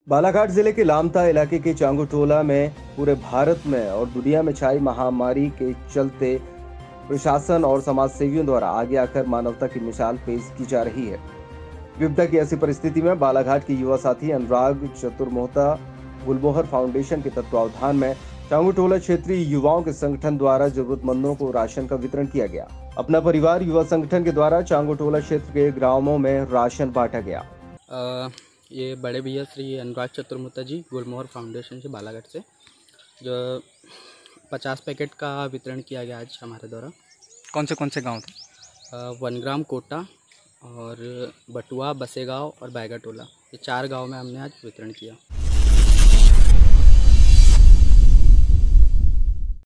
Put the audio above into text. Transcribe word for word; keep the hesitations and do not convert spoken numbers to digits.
बालाघाट जिले के लामता इलाके के चांगुटोला में पूरे भारत में और दुनिया में छाई महामारी के चलते प्रशासन और समाज सेवियों द्वारा आगे आकर मानवता की मिसाल पेश की जा रही है। विपदा की ऐसी परिस्थिति में बालाघाट के युवा साथी अनुराग चतुर्मोहता गुलमोहर फाउंडेशन के तत्वावधान में चांगुटोला क्षेत्रीय युवाओं के संगठन द्वारा जरूरतमंदों को राशन का वितरण किया गया। अपना परिवार युवा संगठन के द्वारा चांगुटोला क्षेत्र के ग्रामों में राशन बांटा गया। आ, ये बड़े भैया श्री अनुराग चतुर्मुता जी गुलमोहर फाउंडेशन से बालाघाट से जो पचास पैकेट का वितरण किया गया आज हमारे द्वारा। कौन से कौन से गांव थे? वनग्राम, कोटा और बटुआ, बसेगांव और बैगा टोला, ये चार गांव में हमने आज वितरण किया।